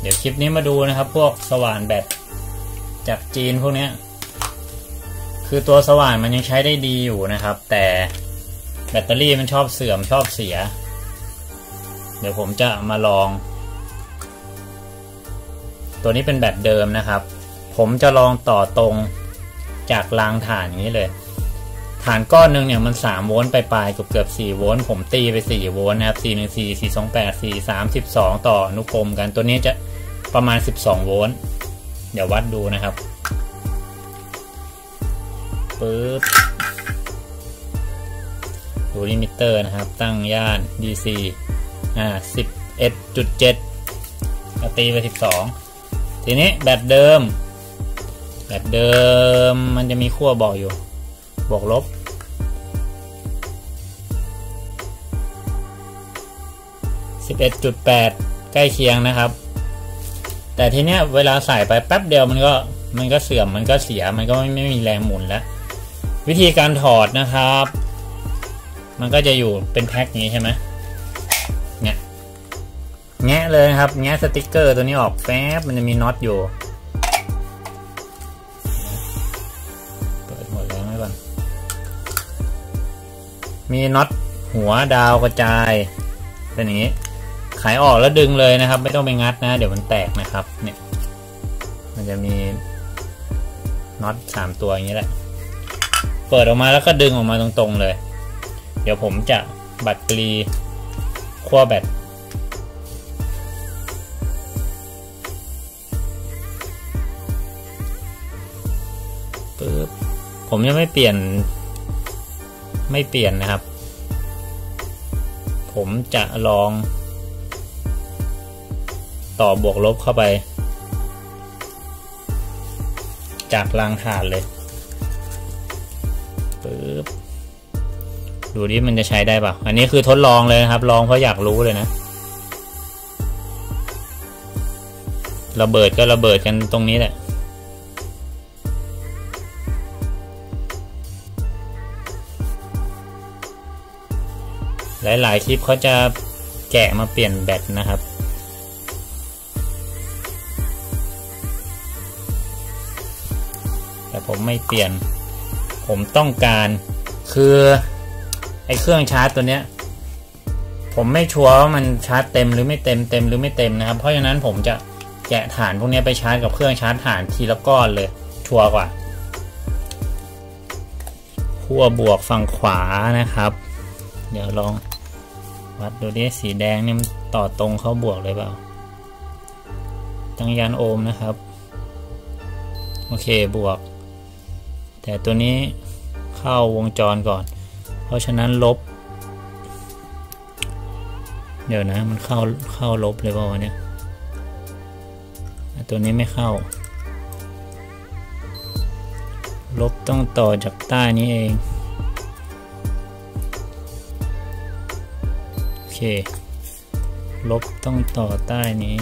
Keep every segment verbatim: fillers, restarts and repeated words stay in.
ดี๋ยวคลิปนี้มาดูนะครับพวกสว่านแบตจากจีนพวกนี้คือตัวสว่านมันยังใช้ได้ดีอยู่นะครับแต่แบตเตอรี่มันชอบเสื่อมชอบเสียเดี๋ยวผมจะมาลองตัวนี้เป็นแบตเดิมนะครับผมจะลองต่อตรงจากรางถ่านอย่างนี้เลยฐานก้อนหนึ่งเนี่ยมันสามโวลต์ไปปลายเกือบเกือบสี่โวลต์ผมตีไปสี่โวลต์นะครับสี่ หนึ่ง สี่ สี่ สอง แปด สี่ สาม สิบสองต่ออนุกรมกันตัวนี้จะประมาณสิบสองโวลต์เดี๋ยววัดดูนะครับปึ๊บดูลิมิเตอร์นะครับตั้งย่าน ดี ซี อ่า สิบเอ็ดจุดเจ็ด ตีไปสิบสองทีนี้แบตเดิมแบตเดิมมันจะมีขั้วบอกอยู่บวกลบสิบเอ็ดจุดแปด ใกล้เคียงนะครับแต่ทีเนี้ยเวลาใส่ไปแป๊บเดียวมันก็มันก็เสื่อมมันก็เสียมันก็ไม่ไม่มีแรงหมุนแล้ววิธีการถอดนะครับมันก็จะอยู่เป็นแพ็คอย่างนี้ใช่ไหมเนี่ยแงะเลยครับแงะสติ๊กเกอร์ตัวนี้ออกแป๊บมันจะมีน็อตอยู่เปิดหมดแล้วไหมก่อนมีน็อตหัวดาวกระจายเป็นอย่างนี้ขายออกแล้วดึงเลยนะครับไม่ต้องไปงัดนะเดี๋ยวมันแตกนะครับเนี่ยมันจะมีน็อตสามตัวอย่างนี้แหละเปิดออกมาแล้วก็ดึงออกมาตรงๆเลยเดี๋ยวผมจะบัดกรีขั้วแบตปึ๊บผมยังไม่เปลี่ยนไม่เปลี่ยนนะครับผมจะลองต่อบวกลบเข้าไปจากรางถ่านเลยปึ๊บดูดิมันจะใช้ได้ป่ะอันนี้คือทดลองเลยนะครับลองเพราะอยากรู้เลยนะระเบิดก็ระเบิดกันตรงนี้แหละหลายๆคลิปเขาจะแกะมาเปลี่ยนแบตนะครับแต่ผมไม่เปลี่ยนผมต้องการคือไอ้เครื่องชาร์จตัวเนี้ยผมไม่ชัวร์ว่ามันชาร์จเต็มหรือไม่เต็มเต็มหรือไม่เต็มนะครับเพราะฉะนั้นผมจะแกะฐานพวกนี้ไปชาร์จกับเครื่องชาร์จฐานทีละก้อนเลยชัวร์กว่าขั้วบวกฝั่งขวานะครับเดี๋ยวลองวัดดูดิสีแดงนี่มันต่อตรงเข้าบวกเลยเปล่าตั้งยานโอห์มนะครับโอเคบวกแต่ตัวนี้เข้าวงจรก่อนเพราะฉะนั้นลบเดี๋ยวนะมันเข้าเข้าลบเลยเปล่าวะเนี่ยตัวนี้ไม่เข้าลบต้องต่อจากใต้นี้เองโอเคลบต้องต่อใต้นี้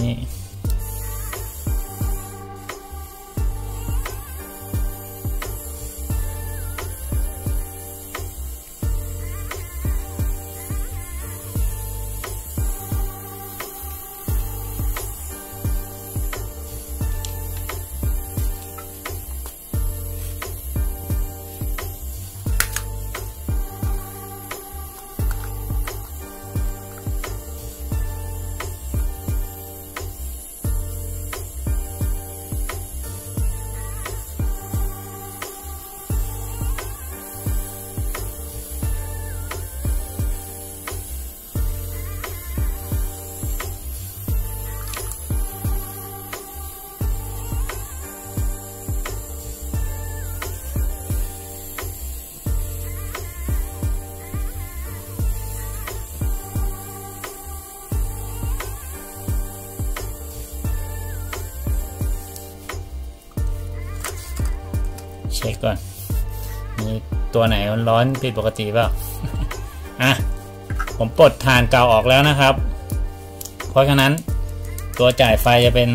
เช็คก่อนมีตัวไหนมันร้อนผิดปกติเปล่า อ่ะผมปลดฐานเก่าออกแล้วนะครับเพราะฉะนั้นตัวจ่ายไฟจะเป็น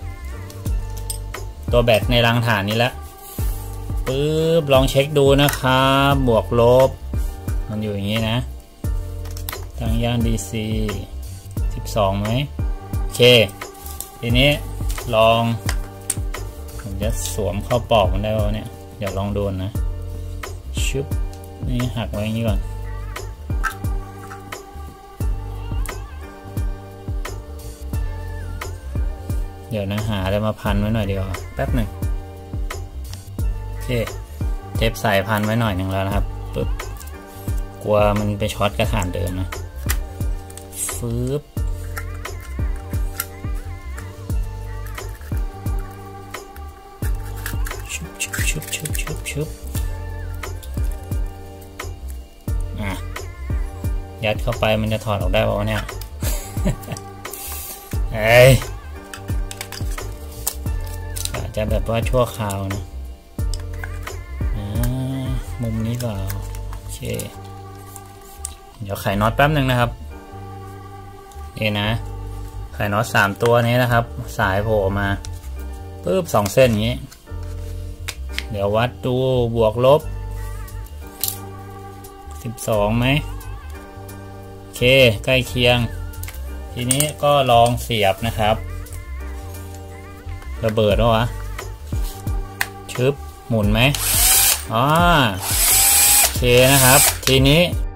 ตัวแบตในรางฐานนี้แล้วปึ๊บลองเช็คดูนะครับบวกลบมันอยู่อย่างนี้นะตั้งย่าน ดี ซี สิบสองไหมโอเคทีนี้ลองผมจะสวมเข้าปอกมันได้ป่ะเนี่ยเดี๋ยวลองดูนะชึบนี่หักไว้อย่างนี้ก่อนเดี๋ยวนะหาจะมาพันไว้หน่อยดีกว่าแป๊บหนึ่งโอเคเทปใส่พันไว้หน่อยหนึ่งแล้วนะครับปึ๊บกลัวมันไปช็อตกระถางเดิมนะฟืบชุบชุบชุบชุบชุบชุบอ่ะยัดเข้าไปมันจะถอดออกได้ป่าวเนี่ย เอ้ยอาจจะแบบว่าชั่วคราวนะมุมนี้เปล่าโอเคเดี๋ยวไขน็อตแป๊บหนึ่งนะครับนี่นะไขน็อตสามตัวนี้นะครับสายโผล่มาปึ๊บสองเส้นอย่างนี้เดี๋ยววัดดูบวกลบสิบสองไหมโอเคใกล้เคียงทีนี้ก็ลองเสียบนะครับระเบิดวะชึบหมุนไหมอ๋อโอเคนะครับทีนี้